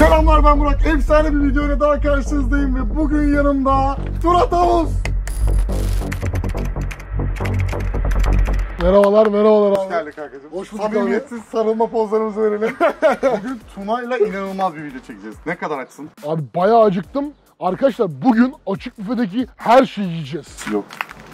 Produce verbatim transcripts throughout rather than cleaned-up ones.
Selamlar, ben Burak. Efsane bir videoyla daha karşınızdayım ve bugün yanımda Tuna Tavus. Merhabalar, merhabalar abi. Hoş geldin kankacığım. Hoş bulduk. Samimiyetsiz sarılma pozlarımızı verelim. Bugün Tuna'yla inanılmaz bir video çekeceğiz. Ne kadar açsın? Abi bayağı acıktım. Arkadaşlar bugün açık büfedeki her şeyi yiyeceğiz. Yok.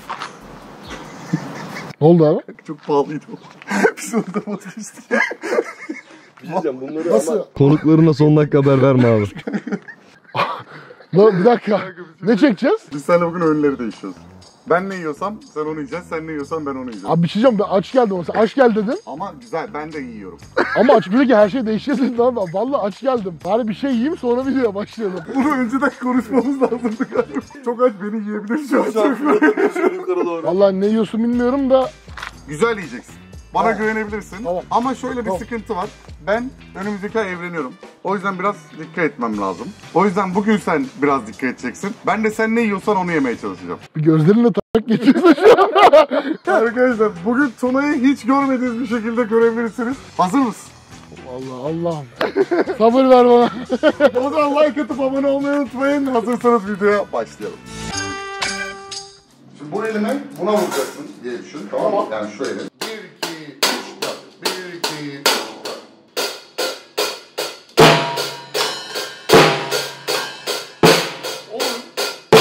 Ne oldu abi? Çok pahalıydı o. Biz orada vazgeçtik. Bir şey diyeceğim, bunları Nasıl? ama konuklarına son dakika haber verme abi. Lan bir dakika. Ne çekeceğiz? Biz seninle bugün öğünleri değişiyoruz. Ben ne yiyorsam sen onu yiyeceksin, sen ne yiyorsan ben onu yiyeceğim. Abi bir şey diyeceğim, ben aç geldim. Sen aç gel dedin. Ama güzel, ben de yiyorum. Ama açık büfedeki her şey değişecek dedin abi. Vallahi aç geldim. Bari bir şey yiyeyim sonra videoya başlayalım. Bunu önceden konuşmamız lazımdı galiba. Çok aç, beni yiyebilir şu an. Şöyle yukarı doğru. Vallahi ne yiyorsun bilmiyorum da. Güzel yiyeceksin. Bana Tamam. güvenebilirsin. Tamam. Ama şöyle bir Tamam. sıkıntı var. Ben önümüzdeki ay evleniyorum. O yüzden biraz dikkat etmem lazım. O yüzden bugün sen biraz dikkat edeceksin. Ben de sen ne yiyorsan onu yemeye çalışacağım. Bir gözlerinle tak geçiyorsun şu an. Arkadaşlar bugün Tuna'yı hiç görmediğiniz bir şekilde görebilirsiniz. Hazır mısın? Allah Allah'ım. Sabır ver bana. O zaman like atıp abone olmayı unutmayın. Hazırsanız videoya başlayalım. Şimdi bu elime buna vuracaksın diye düşün. Tamam mı? Yani şu elin. bir, iki, üç, yap. bir, iki, üç, yap. Olur.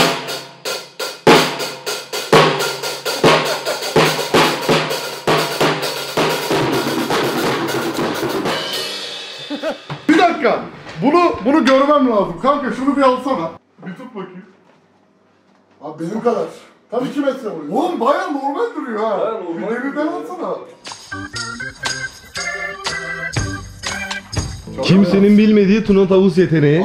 Bir dakika. Bunu bunu görmem lazım. Kanka şunu bir alsana. Bir tut bakayım. Abi benim kadar. Tam iki metre boyu. Oğlum bayağı normal duruyor ha. Bayağı normal Bir geriden alsana. Kimsenin bilmediği Tuna Tavus yeteneği.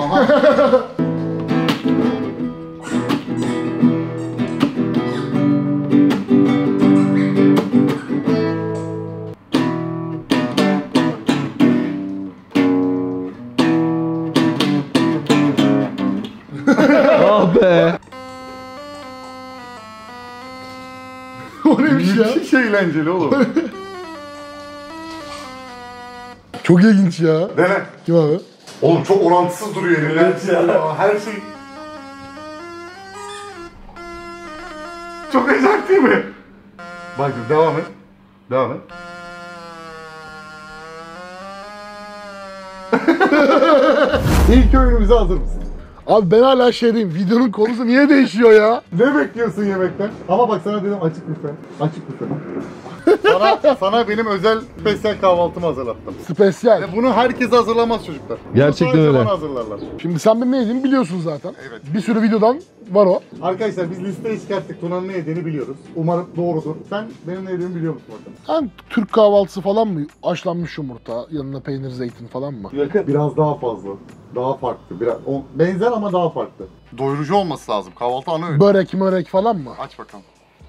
Ah be. O neymiş ya? Müthiş eğlenceli oğlum. Çok ilginç ya. Dene. Kim abi? Oğlum çok orantısız duruyor elimler. Evet ya. Her şey... Çok acayip değil mi? Bak devam et. Devam et. İlk öğünümüze hazır mısın? Abi ben hala şeydeyim. Videonun konusu niye değişiyor ya? Ne bekliyorsun yemekten? Ama bak sana dedim açık büfe. Açık büfe. sana, sana benim özel spesyal kahvaltımı hazırlattım. Spesyal. Ve bunu herkese hazırlamaz çocuklar. Bunu Gerçekten sadece öyle. bana hazırlarlar. Şimdi sen benim ne yediğimi biliyorsun zaten. Evet. Bir sürü videodan var o. Arkadaşlar biz listeyi çıkarttık. Tuna'nın ne yediğini biliyoruz. Umarım doğrudur. Sen benim ne yediğimi biliyor musun bakalım? Sen Türk kahvaltısı falan mı? Haşlanmış yumurta, yanına peynir, zeytin falan mı? Biraz daha fazla. Daha farklı. Biraz o, benzer ama daha farklı. Doyurucu olması lazım. Kahvaltı ana öğün. Börek mörek falan mı? Aç bakalım.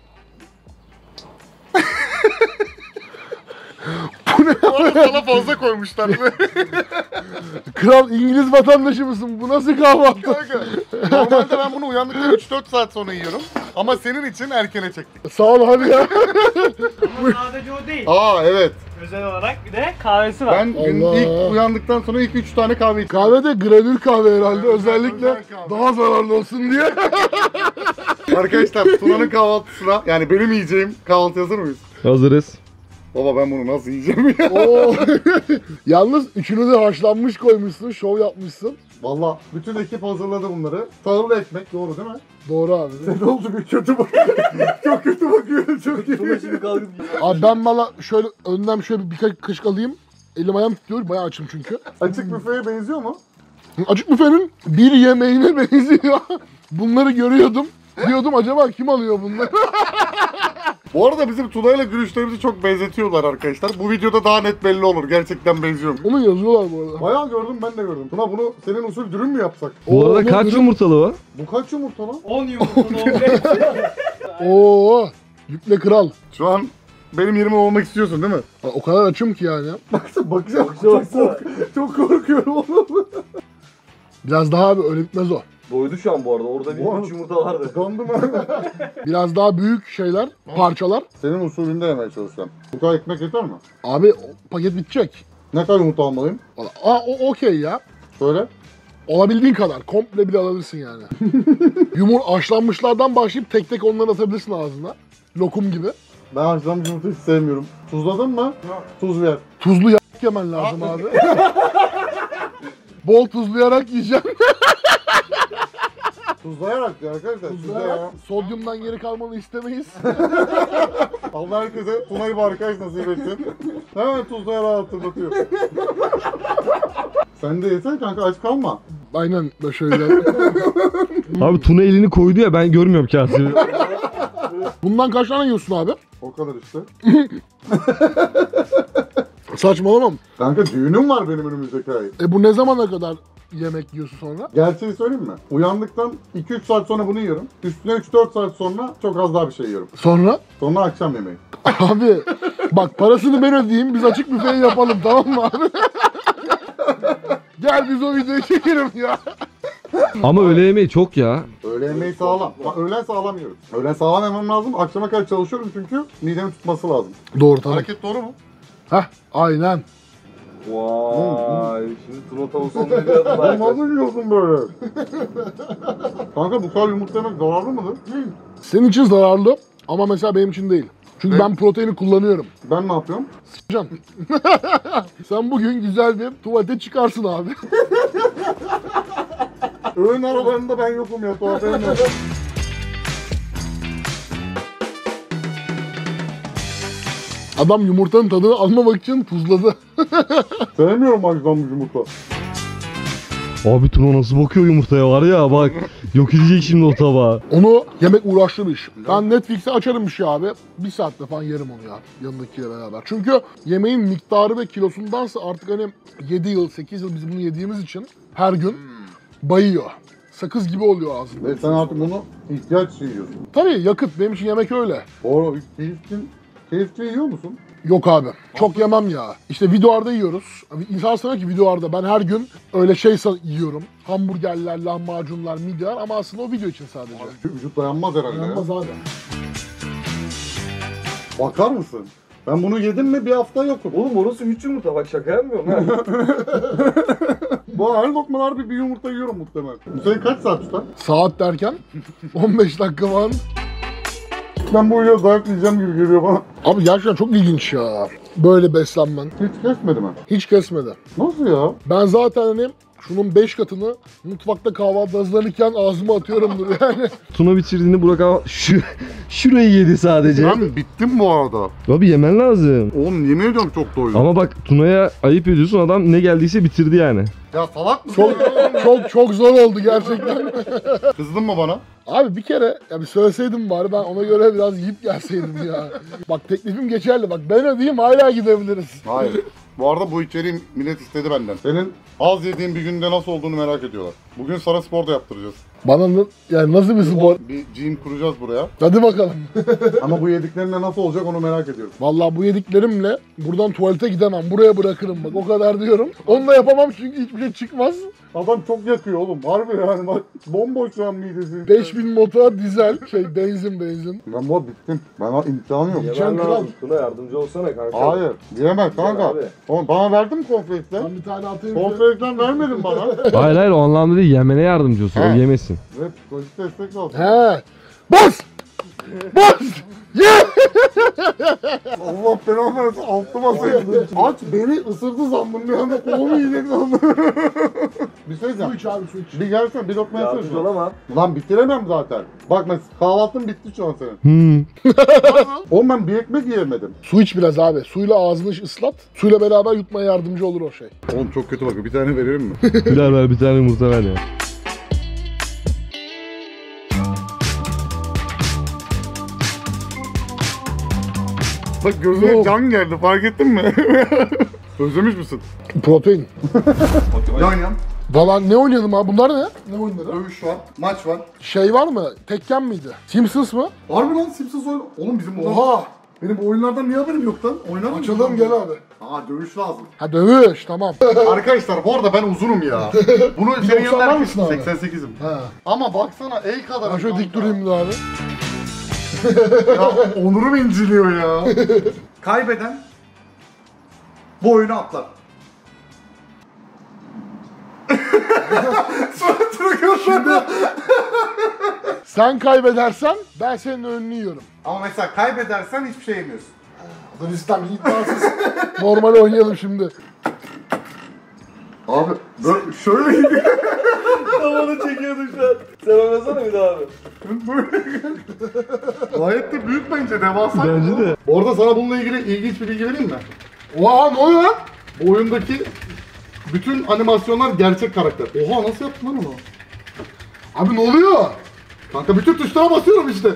Bu ne? Sana fazla koymuşlar. Kral İngiliz vatandaşı mısın? Bu nasıl kahvaltı? Kanka, normalde ben bunu uyandıktan üç dört saat sonra yiyorum. Ama senin için erkene çektik. Sağ ol abi ya. Ama sadece o değil. Aa evet. Özel olarak bir de kahvesi var. Ben gün Allah. ilk uyandıktan sonra ilk üç tane kahve içtim. Kahve de granül kahve herhalde. Özellikle özel kahve. daha zararlı olsun diye. Arkadaşlar Tuna'nın kahvaltısına, yani benim yiyeceğim kahvaltı hazır mıyız? Hazırız. Baba ben bunu nasıl yiyeceğim ya? Oo. Yalnız üçünü de haşlanmış koymuşsun, şov yapmışsın. Valla bütün ekip hazırladı bunları. Tahıllı ekmek doğru değil mi? Doğru abi. Ne oldu bir kötü bakıyor. Çok kötü bakıyor. Çok iyi. Abi ben valla şöyle önden şöyle birkaç kaşık alayım. Elim ayağım tutuyor. Bayağı açım çünkü. Açık büfeye benziyor mu? Açık büfenin bir yemeğine benziyor. Bunları görüyordum. Diyordum acaba kim alıyor bunları? Bu arada bizim Tuna'yla gülüşlerimizi çok benzetiyorlar arkadaşlar. Bu videoda daha net belli olur. Gerçekten benziyor mu? Onu yazıyorlar bu arada. Bayağı gördüm, ben de gördüm. Tuna bunu senin usul dürüm mü yapsak? Bu Oo, arada ne kaç dürüm? yumurtalı o? Bu kaç yumurta lan? on yumurtanın on beş. Oo, yükle kral. Şu an benim yerime olmak istiyorsun değil mi? O kadar açım ki yani. Baksana bakacağım. Çok, kork çok korkuyorum oğlum. Biraz daha abi öyle bitmez o. Doydu şu an bu arada. Orada Bu- bir üç yumurta vardı. Dondum ben. Biraz daha büyük şeyler, parçalar. Senin usulünde yemeye çalışacağım. Bu kadar ekmek yeter mi? Abi o paket bitecek. Ne kadar yumurta almalıyım? Valla, aa o okey ya. Söyle. Olabildiğin kadar. Komple bile alabilirsin yani. Yumur haşlanmışlardan başlayıp tek tek onları atabilirsin ağzına. Lokum gibi. Ben haşlanmış yumurta hiç sevmiyorum. Tuzladın mı? Tuz ver. Tuzlu yak yemen lazım abi. Bol tuzlayarak yiyeceğim. Tuzlayarak ya arkadaşlar. Tuzlayarak sodyumdan geri kalmanı istemeyiz. Allah herkese Tuna'yı bir arkadaş nasip etsin. Hemen tuzlayarak hatırlatıyor. Sen de yesen kanka, aç kalma. Aynen böyle şöyle. Abi Tuna elini koydu ya, ben görmüyorum kasesi. Bundan kaç tane yiyorsun abi? O kadar işte. Saçmalamam. Kanka düğünüm var benim önümüzdeki ay. E bu ne zamana kadar yemek yiyorsun sonra? Gerçeği söyleyeyim mi? Uyandıktan iki üç saat sonra bunu yiyorum. Üstüne üç dört saat sonra çok az daha bir şey yiyorum. Sonra? Sonra akşam yemeği. Abi bak parasını ben ödeyeyim, biz açık büfeyi yapalım, tamam mı abi? Gel biz o videoyu çekelim ya. Ama öğle yemeği çok ya. Öğle yemeği sağlam. Bak, öğlen sağlam yiyoruz. Öğlen sağlam yemem lazım. Akşama kadar çalışıyorum çünkü midemin tutması lazım. Doğru, tamam. Hareket doğru mu? Heh, aynen. Vay, şimdi Tuna tavuğu ne diyordu Oğlum nasıl yiyorsun böyle? Kanka bu kadar yumurta yemek zararlı mıdır? Senin için zararlı ama mesela benim için değil. Çünkü Evet. ben proteini kullanıyorum. Ben ne yapıyorum? Can. Sen bugün güzel bir tuvalete çıkarsın abi. Öğün aralarında ben yokum ya. Tuvalete yok. Adam yumurtanın tadını almamak için tuzladı. Sevmiyorum haşlanmış yumurta. Abi Tuna nasıl bakıyor yumurtaya var ya, bak yok edecek şimdi o tabağı. Onu yemek uğraşlı bir iş. Ben Netflix'e açarım bir şey abi. Bir saatte falan yerim onu ya yanındakiyle beraber. Çünkü yemeğin miktarı ve kilosundansa artık hani yedi yıl, sekiz yıl biz bunu yediğimiz için her gün bayıyor. Sakız gibi oluyor ağzında. Ve sen artık bunu ihtiyaç için yiyorsun. Tabii yakıt, benim için yemek öyle. Doğru. Keyifçin, keyifçi yiyor musun? Yok abi. Çok yemem ya. İşte videolarda yiyoruz. İnsan sanıyor ki videolarda ben her gün öyle şey sa- yiyorum. Hamburgerler, lahmacunlar, midyeler ama aslında o video için sadece. Vücut dayanmaz herhalde Yanmaz ya. abi. Bakar mısın? Ben bunu yedim mi bir hafta yokum. Oğlum orası üç yumurta, bak şaka yapmıyorum ha. Bu her lokmalar bir, bir yumurta yiyorum muhtemelen. Bu senin kaç saat tutar? Saat derken on beş dakika falan. Ben bu videoda dayak yiyeceğim gibi geliyor bana. Abi gerçekten çok ilginç ya. Böyle beslenmen. Hiç kesmedi mi? Hiç kesmedi. Nasıl ya? Ben zaten hani şunun beş katını mutfakta kahvaltı hazırlanırken ağzıma atıyorumdur yani. Tuna bitirdiğinde Burak abi şu, şurayı yedi sadece. Ben bittim bu arada. Abi yemen lazım. Oğlum yemin ediyorum çok doydum. Ama bak Tuna'ya ayıp ediyorsun, adam ne geldiyse bitirdi yani. Ya salak mısın? Çok çok çok zor oldu gerçekten. Kızdın mı bana? Abi bir kere ya bir söyleseydim bari ben ona göre biraz yiyip gelseydim ya. Bak teklifim geçerli, bak ben ödeyeyim hala gidebiliriz. Hayır. Bu arada bu içeriği millet istedi benden. Senin az yediğin bir günde nasıl olduğunu merak ediyorlar. Bugün sana spor da yaptıracağız. Bana n- yani nasıl bir spor? Bir gym kuracağız buraya. Hadi bakalım. Ama bu yediklerinle nasıl olacak onu merak ediyorum. Vallahi bu yediklerimle buradan tuvalete gidemem. Buraya bırakırım bak, o kadar diyorum. Onu da yapamam çünkü hiçbir şey çıkmaz. Adam çok yakıyor oğlum. Harbi yani bak. Bomboş şu an midesi. beş bin motor dizel şey benzin benzin. Ben bu bittim. Ben imkanım yok. Yemen lazım. Tuna yardımcı olsana kanka. Hayır. Diyemez kanka. abi. Oğlum bana verdin mi konfeksten? Ben bir tane atayım. Konfeksten vermedin bana. Hayır hayır, o anlamda değil, yemene yardımcı olsun, o He. yemesin. Ve psikolojik destek lazım. He. Bas! Bas! Ye! Allah belanı versin, altıma sekti. Aç beni ısırdı sandım, bir anda kolumu yiyecek sandım. Bir şey Su diyeceğim. iç abi, su iç. Bir gelsene, bir lokma yesene şunu. ama. Lan bitiremem zaten. Bak mesela kahvaltın bitti şu an senin. Hmm. Oğlum ben bir ekmek yiyemedim. Su iç biraz abi. Suyla ağzını ıslat. Suyla beraber yutmaya yardımcı olur o şey. Oğlum çok kötü bakıyor, bir tane verelim mi? Ver ver, bir tane yumurta ver ya. Bak gözüme Yok. can geldi, fark ettin mi? Özlemiş misin? Protein. Yan yan. Valla ne oynayalım abi? Bunlar ne? Ne oyunları? Dövüş var, maç var. Şey var mı? Tekken miydi? Simpsons mı? Harbi lan Simpsons oyun. Oğlum bizim bunlar... Oha! Benim bu oyunlardan niye haberim yok lan? Oynar mısın? Açalım gel abi. Aa dövüş lazım. Ha dövüş tamam. Arkadaşlar bu arada ben uzunum ya. Bunu senin doksan yanında var mısın abi? seksen sekizim. Ha. Ama baksana el kadar. Ben şöyle dik durayım da abi. Ya onurum inciliyor ya. Kaybeden bu oyunu atlar. Suratını göster. Sen kaybedersen ben senin önünü yiyorum. Ama mesela kaybedersen hiçbir şey yemiyorsun. Dur istem iddiasız. Normal oynayalım şimdi. Abi böyle şöyle gidiyor. Tavanı çekiyorduk şu an. Sen oynasana bir daha abi. Gayet de büyük bence, devasa. Bence de. Bu arada sana bununla ilgili ilginç bir bilgi vereyim mi? Oha ne oluyor lan? Bu oyundaki bütün animasyonlar gerçek karakter. Oha nasıl yaptın lan onu? Abi ne oluyor? Kanka bütün tuşlara basıyorum işte.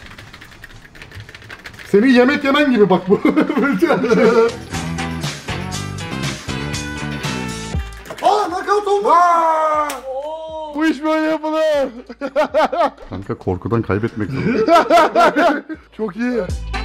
Senin yemek yemen gibi bak bu. Aa knockout oldu. Bu iş böyle yapılır. Kanka korkudan kaybetmek zorunda. Çok iyi.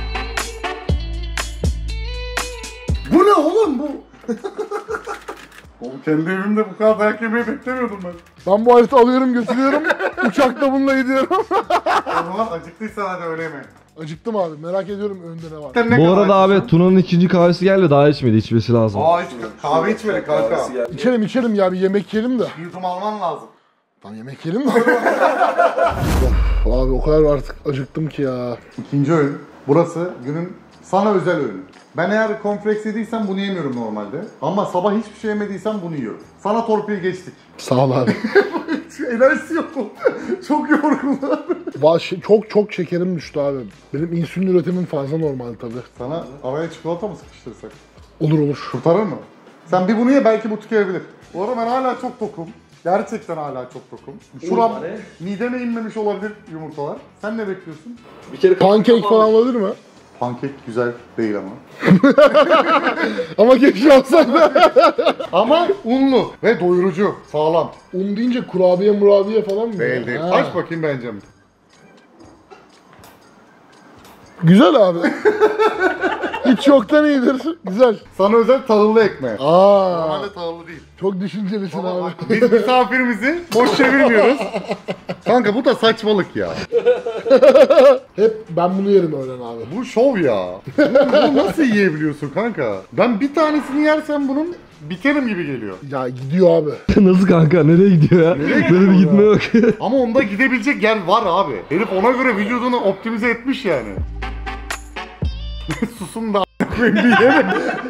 Bu ne oğlum bu? Oğlum kendi evimde bu kadar dayak yemeyi beklemiyordum ben. Ben bu harita alıyorum götürüyorum. Uçakla bununla gidiyorum. O zaman acıktıysan hadi öyle yeme. Acıktım abi merak ediyorum önünde ne var. Ne Bu kadar arada abi acıktın? Tuna'nın ikinci kahvesi geldi, daha içmedi, içmesi lazım. Aa hiç kahve içmedi kanka. Kahvesi geldi. İçelim içelim ya bir yemek yiyelim de. Bir yudum alman lazım. Tamam yemek yiyelim de. Of, abi o kadar artık acıktım ki ya. İkinci öğün. Burası günün sana özel öğünü. Ben eğer cornflakes yediysem bunu yemiyorum normalde. Ama sabah hiçbir şey yemediysem bunu yiyorum. Sana torpil geçtik. Sağ ol abi. Enerjisi yok. Çok yorgunum. Va- şey- çok çok şekerim düştü abi. Benim insülin üretimim fazla normal tabii. Sana araya çikolata mı sıkıştırsak? Olur olur. Kurtarır mı? Sen bir bunu ye belki bu tükenebilir. Bu arada ben hala çok tokum. Gerçekten hala çok tokum. Şuram tane. mideme inmemiş olabilir yumurtalar. Sen ne bekliyorsun? Bir kere Pankek falan olabilir mi? Pankek güzel değil ama. Ama keşke olsaydı. Ama unlu ve doyurucu. Sağlam. Un deyince kurabiye murabiye falan mı? Değil değil. Ha. Aç bakayım bence mi? Güzel abi. Hiç yoktan iyidir. Güzel. Sana özel tahıllı ekmeği. Aa, Normalde tahıllı değil. çok düşüncelisin abi. Biz misafirimizi boş çevirmiyoruz. Kanka bu da saçmalık ya. Hep ben bunu yerim öğlen abi. Bu şov ya. Bunu nasıl yiyebiliyorsun kanka? Ben bir tanesini yersem bunun biterim gibi geliyor. Ya gidiyor abi. Nasıl kanka, nereye gidiyor ya? Böyle bir gitme yok. Ama onda gidebilecek yer var abi. Herif ona göre vücudunu optimize etmiş yani. Susun da a**ayım bir yeme.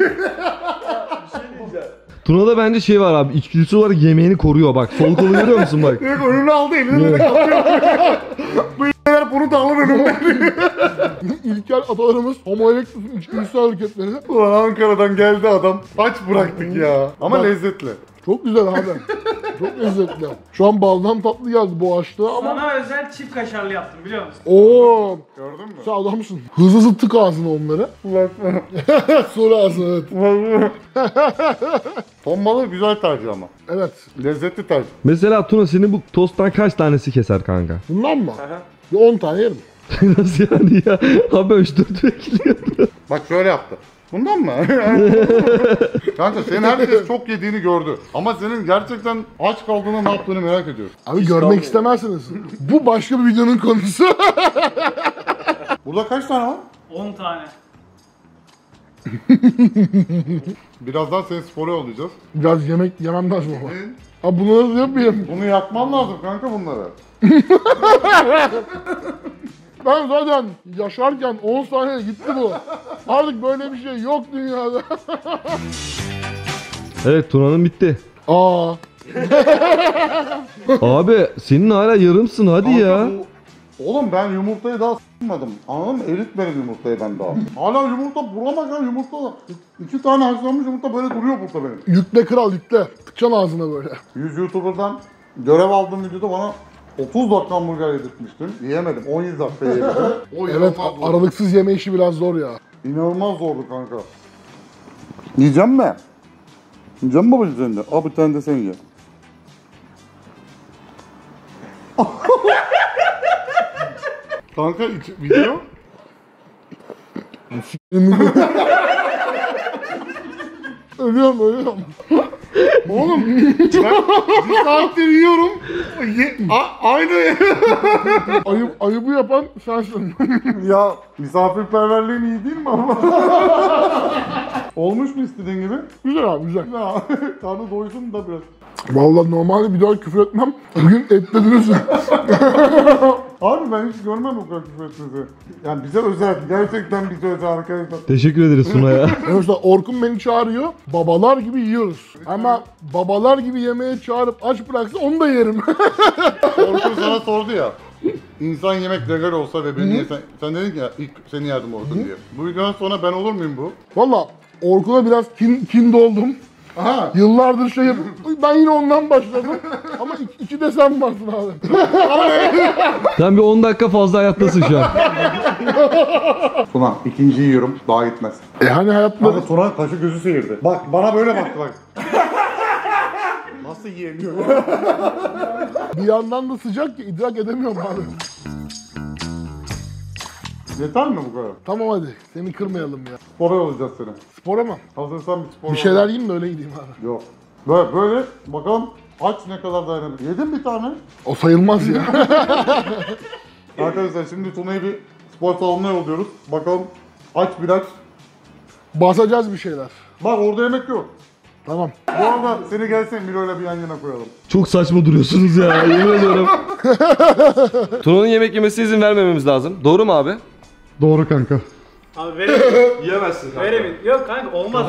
Tuna'da bence şey var abi, içgüdüsü olarak yemeğini koruyor bak. Sol kolu görüyor musun bak? Direkt önünü aldı elini de kapıyor. Bu y**ler bunu da alır önümden. İlkel atalarımız Homo erectus'un içgüdüsel hareketleri. Ulan Ankara'dan geldi adam. Aç bıraktık ya. Ama lezzetli. Çok güzel abi. Çok lezzetli. Şu an baldan tatlı geldi bu açlığa ama. Sana özel çift kaşarlı yaptım biliyor musun? Oo, Gördün mü? sen adamsın. Hızlı hızlı tık ağzına onları. Sonra ağzına evet. Ton balığı güzel tercih ama. Evet. Lezzetli tercih. Mesela Tuna senin bu tosttan kaç tanesi keser kanka? Bundan mı? Aha. Bir on tane yerim. Nasıl yani ya? Abi üç dört bekliyorum. Bak şöyle yaptı. Bundan mı? Kanka senin herkes çok yediğini gördü. Ama senin gerçekten aç kaldığında ne yaptığını merak ediyorum. Abi görmek istemezsiniz. Bu başka bir videonun konusu. Burada kaç tane var? on tane. Birazdan seni spora yollayacağız. Biraz yemek yemem lazım ama. Abi bunu nasıl yapayım? Bunu yapman lazım kanka bunları. Ben zaten yaşarken on saniye gitti bu. Artık böyle bir şey yok dünyada. Evet, Tuna'nın bitti. Aa. Abi senin hala yarımsın hadi Kanka ya. bu- Oğlum ben yumurtayı daha s**madım. Anladın mı? Eritmedim yumurtayı ben daha. Hala yumurta bulamadan yumurta. İki tane haşlanmış yumurta böyle duruyor burada benim. Yükle kral yükle. Tıkacaksın ağzına böyle. yüz YouTuber'dan görev aldığım videoda bana otuz dakika hamburger yedirtmiştin. Yiyemedim. on yedi dakika yemedim. O Evet inanılmaz zordu. aralıksız yeme işi biraz zor ya. İnanılmaz zordu kanka. Yiyeceğim mi? Yiyeceğim mi babacığım sen de? Al bir tane de sen ye. Kanka iç- video. Ölüyorum ölüyorum. Oğlum ben bir saattir yiyorum. Ye, a, aynı. Ayıp, ayıbı yapan sensin. Ya misafirperverliğin iyi değil mi ama? Olmuş mu istediğin gibi? Güzel abi güzel. Ya karnı doysun da biraz. Vallahi normalde bir daha küfür etmem. Bugün etlediniz. Abi ben hiç görmem bu kadar küfür etmenizi. Yani bize özel, gerçekten bize özel arkadaşlar. Teşekkür ederiz Suna ya. Mesela Orkun beni çağırıyor. Babalar gibi yiyoruz. Ama babalar gibi yemeğe çağırıp aç bıraksa onu da yerim. Orkun sana sordu ya. İnsan yemek legal olsa ve beni yesen, sen dedin ki ya ilk seni yerdim Orkun diye. Bu videodan sonra ben olur muyum bu? Valla Orkun'a biraz kin, kin doldum. Aha. Yıllardır şey yapıp ben yine ondan başladım. Ama iki, iki de sen varsın abi. Sen bir on dakika fazla hayattasın şu an. Tuna ikinciyi yiyorum daha gitmez. E hani hayatta... Abi Tuna kaşı gözü seyirdi. Bak bana böyle baktı bak. Nasıl yiyemiyor ya? Bir yandan da sıcak ki idrak edemiyorum abi. Yeter mi bu kadar? Tamam hadi seni kırmayalım ya. Spora yollayacağız seni. Spora mı? Hazırsan bir spor Bir şeyler yiyeyim de öyle gideyim abi. Yok. Böyle, böyle bakalım aç ne kadar dayanabilir. Yedin bir tane. O sayılmaz ya. Arkadaşlar şimdi Tuna'yı bir spor salonuna yolluyoruz. Bakalım aç bir aç. Basacağız bir şeyler. Bak orada yemek yok. Tamam. Bu arada seni gelsen Miro'yla bir yan yana koyalım. Çok saçma duruyorsunuz ya, yemin ediyorum. Tuna'nın yemek yemesine izin vermememiz lazım. Doğru mu abi? Doğru kanka. Abi veremeyin. Yiyemezsin kanka. Veremeyin. Yok kanka olmaz.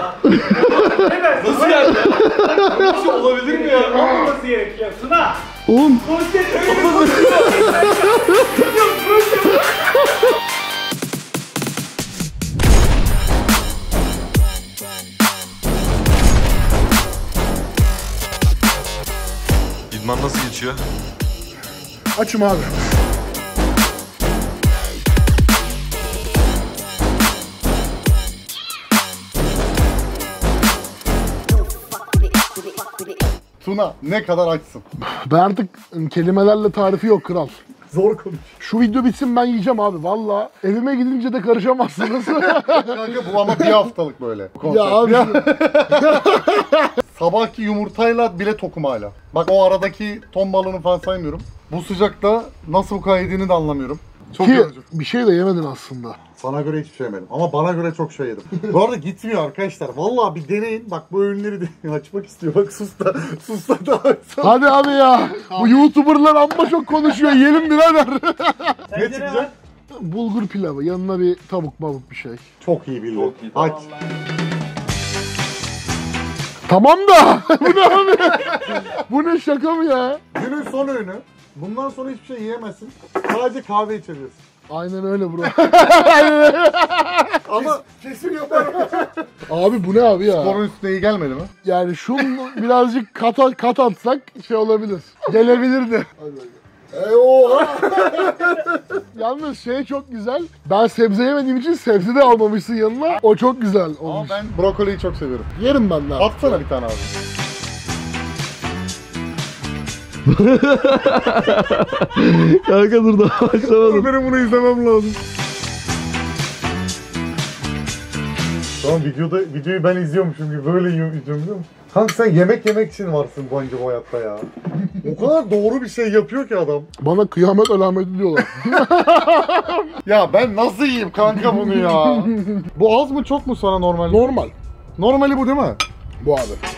Nasıl yani? Böyle bir şey olabilir mi ya? Olmaması gerekiyor. Suna. Oğlum. Konsept öyle bir konsept. İdman nasıl geçiyor? Açım abi. Tuna ne kadar açsın? Ben artık kelimelerle tarifi yok kral. Zor konuş. Şu video bitsin ben yiyeceğim abi valla. Evime gidince de karışamazsınız. Kanka bu ama bir haftalık böyle. ya abi. Sabahki yumurtayla bile tokum hala. Bak o aradaki ton balığını falan saymıyorum. Bu sıcakta nasıl bu kadar yediğini de anlamıyorum. Çok Ki yorucu. bir şey de yemedin aslında. Sana göre hiçbir şey yemedim ama bana göre çok şey yedim. Bu arada gitmiyor arkadaşlar. Vallahi bir deneyin. Bak bu öğünleri de açmak istiyor. Bak sus da sus da daha Hadi abi ya. Bu YouTuber'lar amma çok konuşuyor. Yiyelim birader. ne çıkacak? Bulgur pilavı. Yanına bir tavuk mavuk bir şey. Çok iyi bildi. Çok iyi. Aç. Tamam da. Bu ne abi? Bu ne şaka mı ya? Günün son öğünü. Bundan sonra hiçbir şey yiyemezsin. Sadece kahve içebilirsin. Aynen öyle bro. Ama kesin yaparım. Abi bu ne abi ya? Sporun üstüne iyi gelmedi mi? Yani şunu birazcık kat, kat atsak şey olabilir. Gelebilirdi. E oha. Yalnız şey çok güzel. Ben sebze yemediğim için sebze de almamışsın yanına. O çok güzel Ama olmuş. ben brokoliyi çok seviyorum. Yerim ben de. Atsana bir tane abi. Kanka dur daha başlamadım. Benim bunu izlemem lazım. Tamam videoda videoyu ben izliyormuşum gibi böyle yiyorum izliyorum biliyor musun? Kanka sen yemek yemek için varsın bence bu hayatta ya. O kadar doğru bir şey yapıyor ki adam. Bana kıyamet alameti diyorlar. Ya ben nasıl yiyeyim kanka bunu ya? Bu az mı çok mu sana normal? Normal. Normali bu değil mi? Bu abi.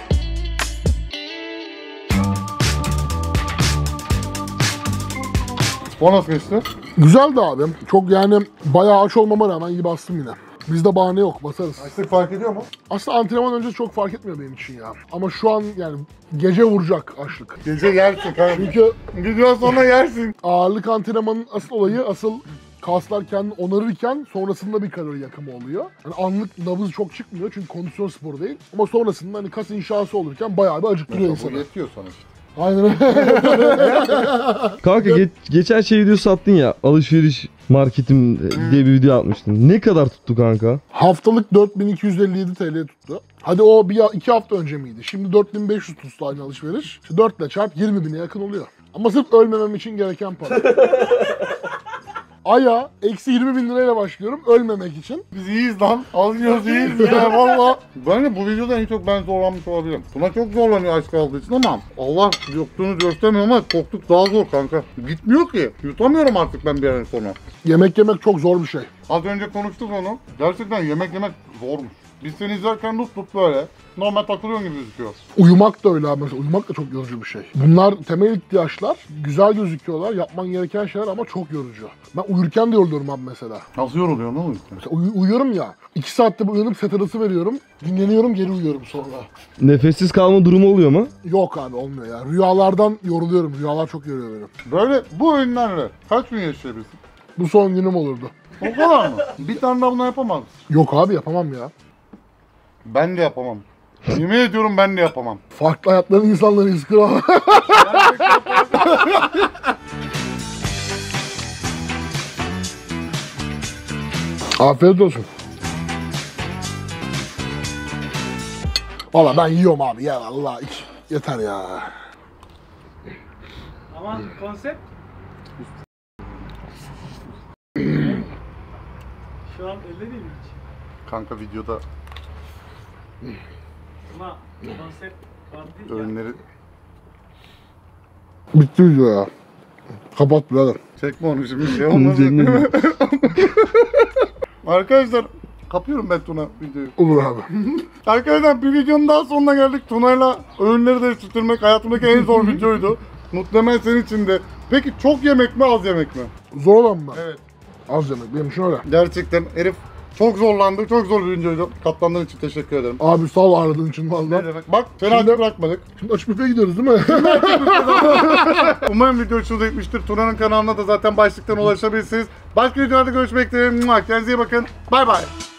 Spor nasıl geçti? Güzeldi abi. Çok yani bayağı aç olmama rağmen iyi bastım yine. Bizde bahane yok, basarız. Açlık fark ediyor mu? Aslında antrenman önce çok fark etmiyor benim için ya. Ama şu an yani gece vuracak açlık. Gece yersin kanka. Çünkü Videodan sonra yersin. ağırlık antrenmanın asıl olayı, asıl kaslar kendini onarırken sonrasında bir kalori yakımı oluyor. Yani anlık nabız çok çıkmıyor çünkü kondisyon sporu değil. Ama sonrasında hani kas inşası olurken bayağı bir acıktırıyor Bu insanı. yetiyor sana işte. Aynen öyle. Kanka ge- geçen şey videosu attın ya, alışveriş marketim diye bir video atmıştın. Ne kadar tuttu kanka? Haftalık dört bin iki yüz elli yedi T L tuttu. Hadi o bir iki hafta önce miydi? Şimdi dört bin beş yüz tuttu aynı alışveriş. İşte dört ile çarp yirmi bine yakın oluyor. Ama sırf ölmemem için gereken para. Aya eksi yirmi bin lirayla başlıyorum ölmemek için. Biz iyiyiz lan. Alıyoruz iyiyiz ya valla. Bence bu videoda en çok ben zorlanmış olabilirim. Buna çok zorlanıyor aç kaldığı için ama Allah yokluğunu göstermiyor ama tokluk daha zor kanka. Gitmiyor ki. Yutamıyorum artık ben bir yerden sonra. Yemek yemek çok zor bir şey. Az önce konuştuk onu. Gerçekten yemek yemek zormuş. Biz seni izlerken tut tut böyle. normal takılıyorsun gibi gözüküyor. Uyumak da öyle abi mesela. Uyumak da çok yorucu bir şey. Bunlar temel ihtiyaçlar. Güzel gözüküyorlar. Yapman gereken şeyler ama çok yorucu. Ben uyurken de yoruluyorum abi mesela. Nasıl yoruluyor ne oluyor? Mesela uy- uyuyorum ya. iki saatte bir uyanıp set arası veriyorum. Dinleniyorum, geri uyuyorum sonra. Nefessiz kalma durumu oluyor mu? Yok abi, olmuyor ya. Rüyalardan yoruluyorum. Rüyalar çok yoruyor beni. Böyle bu öğünlerle kaç gün yaşayabilirsin? Bu son günüm olurdu. O kadar mı? Bir tane daha bunu yapamaz mısın? Yok abi, yapamam ya. Ben de yapamam. Yemin ediyorum ben de yapamam. Farklı hayatların insanlarıyız kral. Afiyet olsun. Valla ben yiyorum abi ya, vallahi hiç yeter ya. Ama konsept şu an elde değil mi hiç? Kanka videoda Ama konsept var değil ya. öğünleri Bitti video ya. Kapat birader. çekme onu şimdi şey olmaz. Arkadaşlar kapıyorum ben Tuna videoyu. Olur abi. Arkadaşlar bir videonun daha sonuna geldik. Tuna'yla öğünleri değiştirmek hayatımdaki en zor videoydu. Muhtemelen senin için de. Peki çok yemek mi az yemek mi? Zor olan mı? Evet. Az yemek benim için öyle. Gerçekten herif çok zorlandı. Çok zor bir videoydu. Katlandığın için teşekkür ederim. Abi sağ ol aradığın için Ne valla. demek? Bak seni Şimdi- aç bırakmadık. Şimdi açık büfeye gidiyoruz değil mi? Umarım video hoşunuza gitmiştir. Tuna'nın kanalına da zaten başlıktan ulaşabilirsiniz. Başka videolarda görüşmek dileğiyle. Kendinize iyi bakın. Bay bay.